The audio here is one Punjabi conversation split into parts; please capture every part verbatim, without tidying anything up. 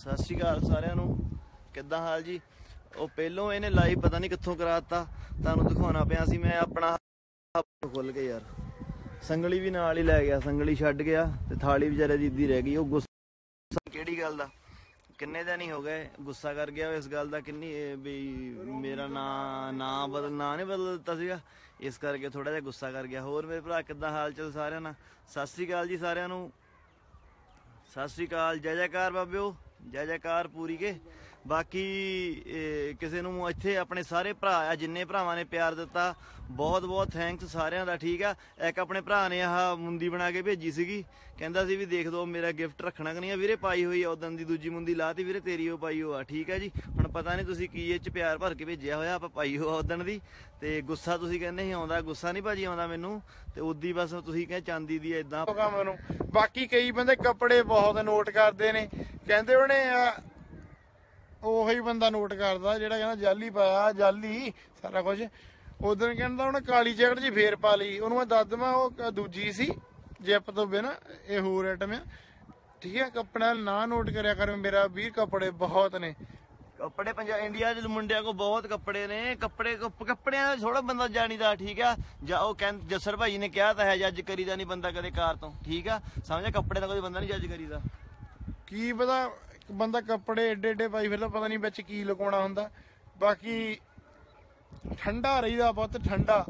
ਸਤਿ ਸ਼੍ਰੀ ਅਕਾਲ ਸਾਰਿਆਂ ਨੂੰ। ਕਿੱਦਾਂ ਹਾਲ ਜੀ? ਉਹ ਪਹਿਲੋਂ ਇਹਨੇ ਲਾਈਵ ਪਤਾ ਨਹੀਂ ਕਿੱਥੋਂ ਕਰਾਤਾ, ਤੁਹਾਨੂੰ ਦਿਖਾਉਣਾ ਪਿਆ ਸੀ। ਮੈਂ ਆਪਣਾ ਖੁੱਲ ਕੇ ਯਾਰ ਸੰਗਲੀ ਵੀ ਨਾਲ ਹੀ ਲੈ ਗਿਆ, ਸੰਗਲੀ ਛੱਡ ਗਿਆ ਤੇ ਥਾਲੀ ਵਿਚਾਰੇ ਦੀ ਇੱਦੀ ਰਹਿ ਗਈ। ਉਹ ਗੁੱਸਾ ਕਿਹੜੀ ਗੱਲ ਦਾ, ਕਿੰਨੇ ਦਿਨ ਹੀ ਹੋ ਗਏ ਗੁੱਸਾ ਕਰ ਗਿਆ ਇਸ ਗੱਲ ਦਾ, ਕਿੰਨੀ ਵੀ ਮੇਰਾ ਨਾਂ ਨਾਂ ਬਦਲ ਨਾਂ ਨਹੀਂ ਬਦਲ ਦਿੱਤਾ ਸੀਗਾ, ਇਸ ਕਰਕੇ ਥੋੜਾ ਜਿਹਾ ਗੁੱਸਾ ਕਰ ਗਿਆ। ਹੋਰ ਮੇਰੇ ਭਰਾ ਕਿੱਦਾਂ ਹਾਲ ਚਾਲ ਸਾਰਿਆਂ ਨਾਲ? ਸਤਿ ਸ਼੍ਰੀ ਅਕਾਲ ਜੀ ਸਾਰਿਆਂ ਨੂੰ, ਸਤਿ ਸ਼੍ਰੀ ਅਕਾਲ। ਜੈ ਜੈਕਾਰ ਬਾਬਿਓ, ਜੈ ਜੈਕਾਰ ਪੂਰੀ ਕੇ। ਬਾਕੀ ਕਿਸੇ ਨੂੰ ਇੱਥੇ ਆਪਣੇ ਸਾਰੇ ਭਰਾ ਆ ਜਿੰਨੇ ਭਰਾਵਾਂ ਨੇ ਪਿਆਰ ਦਿੱਤਾ, ਬਹੁਤ ਬਹੁਤ ਥੈਂਕਸ ਸਾਰਿਆਂ ਦਾ, ਠੀਕ ਆ। ਇੱਕ ਆਪਣੇ ਭਰਾ ਨੇ ਆਹ ਮੁੰਦੀ ਬਣਾ ਕੇ ਭੇਜੀ ਸੀਗੀ, ਕਹਿੰਦਾ ਸੀ ਵੀ ਦੇਖ ਦੋ ਮੇਰਾ ਗਿਫਟ ਰੱਖਣਾ ਕਿ ਨਹੀਂ ਆ। ਵੀਰੇ ਪਾਈ ਹੋਈ ਆ ਉਦੋਂ ਦੀ, ਦੂਜੀ ਮੁੰਦੀ ਲਾਤੀ ਵੀਰੇ, ਤੇਰੀ ਉਹ ਪਾਈ ਹੋ ਆ, ਠੀਕ ਆ ਜੀ। ਹੁਣ ਪਤਾ ਨਹੀਂ ਤੁਸੀਂ ਕੀ ਇਹ 'ਚ ਪਿਆਰ ਭਰ ਕੇ ਭੇਜਿਆ ਹੋਇਆ, ਆਪਾਂ ਪਾਈ ਹੋ ਆ ਉਦੋਂ ਦੀ। ਤੇ ਗੁੱਸਾ ਤੁਸੀਂ ਕਹਿੰਦੇ ਸੀ ਆਉਂਦਾ, ਗੁੱਸਾ ਨਹੀਂ ਭਾਜੀ ਆਉਂਦਾ ਮੈਨੂੰ, ਤੇ ਉਦੀ ਬਸ ਤੁਸੀਂ ਕਹਿੰਦੇ ਚਾਂਦੀ ਦੀ ਏਦਾਂ ਕੰਮ ਨੂੰ। ਬਾਕੀ ਕਈ ਬੰਦੇ ਕੱਪੜੇ ਬਹੁਤ ਨੋਟ ਕਰਦੇ ਨੇ, ਕਹਿੰਦੇ ਉਹਨੇ ਉਹੀ ਬੰਦਾ ਨੋਟ ਕਰਦਾ ਜਿਹੜਾ ਕਹਿੰਦਾ ਜਾਲੀ ਪਾਇਆ, ਜਾਲੀ ਸਾਰਾ ਕੁਝ। ਉਦੋਂ ਕਹਿੰਦਾ ਉਹਨੇ ਕਾਲੀ ਜੈਕਟ ਜੀ ਫੇਰ ਪਾ ਲਈ, ਉਹਨੂੰ ਮੈਂ ਦੱਸ ਦੇਵਾਂ ਉਹ ਦੂਜੀ ਸੀ ਜਿਪ ਤੋਂ ਬਿਨਾਂ, ਇਹ ਹੋਰ ਆਈਟਮ ਆ, ਠੀਕ ਹੈ। ਕੱਪੜਾ ਨਾ ਨੋਟ ਕਰਿਆ ਕਰ ਮੇਰਾ ਵੀਰ, ਕੱਪੜੇ ਬਹੁਤ ਨੇ। ਕੱਪੜੇ ਪੰਜਾਬ ਇੰਡੀਆ ਦੇ ਮੁੰਡਿਆਂ ਕੋਲ ਬਹੁਤ ਕੱਪੜੇ ਨੇ, ਕੱਪੜੇ ਕੱਪੜਿਆਂ ਦਾ ਥੋੜਾ ਬੰਦਾ ਜਾਣੀਦਾ, ਠੀਕ ਆ। ਜਾਂ ਉਹ ਕਹਿੰਦੇ ਜੱਸਰ ਭਾਈ ਨੇ ਕਿਹਾ ਤਾਂ ਹੈ ਜੱਜ ਕਰੀਦਾ ਨਹੀਂ ਬੰਦਾ ਕਦੇ ਕਾਰ ਤੋਂ, ਠੀਕ ਆ, ਸਮਝਿਆ। ਕੱਪੜੇ ਦਾ ਕੋਈ ਬੰਦਾ ਨਹੀਂ ਜੱਜ ਕਰੀਦਾ। ਕੀ ਪਤਾ ਬੰਦਾ ਕੱਪੜੇ ਏਡੇ ਏਡੇ ਪਾਈ ਫਿਰਦਾ, ਪਤਾ ਨਹੀਂ ਵਿੱਚ ਕੀ ਲੁਕਾਉਣਾ ਹੁੰਦਾ। ਬਾਕੀ ਠੰਡਾ ਰਹੀਦਾ ਬਹੁਤ, ਠੰਡਾ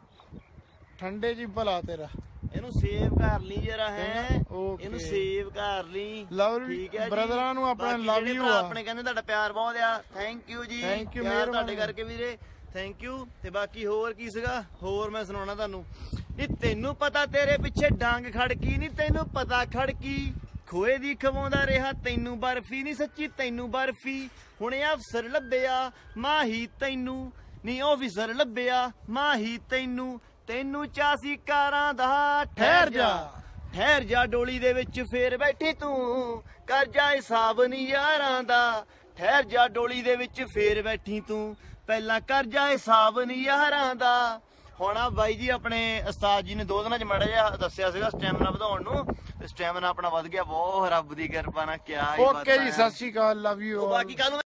ਠੰਡੇ ਜੀ ਭਲਾ ਤੇਰਾ। ਇਹਨੂੰ ਸੇਵ ਕਰ ਲਈ ਜਰਾ, ਹੈ ਇਹਨੂੰ ਸੇਵ ਕਰ ਲਈ, ਠੀਕ ਹੈ। ਬ੍ਰਦਰਾਂ ਨੂੰ ਆਪਣਾ ਲਵ ਯੂ ਆ, ਆਪਣੇ ਕਹਿੰਦੇ ਤੁਹਾਡਾ ਪਿਆਰ ਬਹੁਤ ਆ, ਥੈਂਕ ਯੂ ਜੀ, ਥੈਂਕ ਯੂ ਤੁਹਾਡੇ ਕਰਕੇ ਵੀਰੇ, ਥੈਂਕ ਯੂ। ਤੇ ਬਾਕੀ ਹੋਰ ਕੀ ਸੀਗਾ, ਹੋਰ ਮੈਂ ਸੁਣਾਉਣਾ ਤੁਹਾਨੂੰ। ਨੀ ਤੈਨੂੰ ਪਤਾ ਤੇਰੇ ਪਿੱਛੇ ਡਾਂਗ ਖੜਕੀ, ਨੀ ਤੈਨੂੰ ਪਤਾ ਖੜਕੀ ਖੋਏ ਦੀ ਖਵਾਉਂਦਾ ਰਿਹਾ ਤੈਨੂੰ ਬਰਫੀ, ਨੀ ਸੱਚੀ ਤੈਨੂੰ ਬਰਫੀ। ਹੁਣ ਅਫਸਰ ਲੱਭਿਆ ਮਾਹੀ ਤੈਨੂੰ, ਨੀ ਆਫਿਸਰ ਲੱਭਿਆ ਮਾਹੀ ਤੈਨੂੰ, ਤੈਨੂੰ ਚਾਸੀ ਕਾਰਾਂ ਦਾ ਠਹਿਰ ਜਾ, ਠਹਿਰ ਜਾ ਡੋਲੀ ਦੇ ਵਿੱਚ ਫੇਰ ਬੈਠੀ ਤੂੰ, ਕਰ ਜਾ ਹਿਸਾਬ ਨੀ ਯਾਰਾਂ ਦਾ। ਠਹਿਰ ਜਾ ਡੋਲੀ ਦੇ ਵਿੱਚ ਫੇਰ ਬੈਠੀ ਤੂੰ, ਪਹਿਲਾਂ ਕਰ ਜਾ ਹਿਸਾਬ ਨੀ ਯਾਰਾਂ ਦਾ। ਹੁਣ ਆ ਬਾਈ ਜੀ ਆਪਣੇ ਉਸਤਾਦ ਜੀ ਨੇ ਦੋ ਦਿਨਾਂ ਚ ਮਾੜਾ ਜਿਹਾ ਦੱਸਿਆ ਸੀਗਾ ਸਟੈਮਿਨਾ ਵਧਾਉਣ ਨੂੰ, ਤੇ ਸਟੈਮਿਨਾ ਆਪਣਾ ਵੱਧ ਗਿਆ ਬਹੁਤ, ਰੱਬ ਦੀ ਕਿਰਪਾ ਨਾਲ। ਕਿਆ ਓਕੇ ਜੀ, ਸਤਿ ਸ਼੍ਰੀ ਅਕਾਲ, ਲਵ ਯੂ। ਬਾਕੀ ਕੱਲ